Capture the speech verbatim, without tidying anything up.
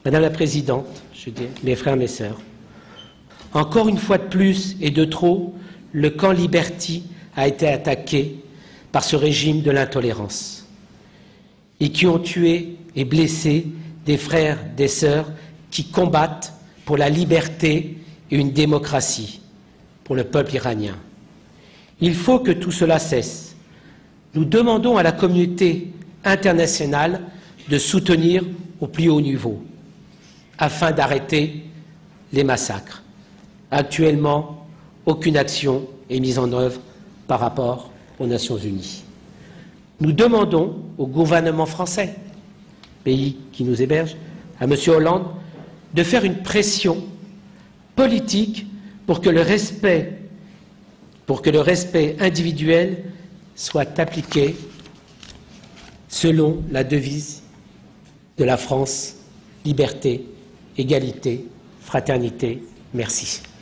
Madame la Présidente, je dis, mes frères, mes sœurs, encore une fois de plus et de trop, le camp Liberty a été attaqué par ce régime de l'intolérance et qui ont tué et blessé des frères, des sœurs qui combattent pour la liberté et une démocratie pour le peuple iranien. Il faut que tout cela cesse. Nous demandons à la communauté internationale de soutenir au plus haut niveau afin d'arrêter les massacres. Actuellement, aucune action est mise en œuvre par rapport aux Nations unies. Nous demandons au gouvernement français, pays qui nous héberge, à M. Hollande, de faire une pression politique pour que le respect, pour que le respect individuel soit appliqué selon la devise de la France, liberté, égalité, fraternité. Merci.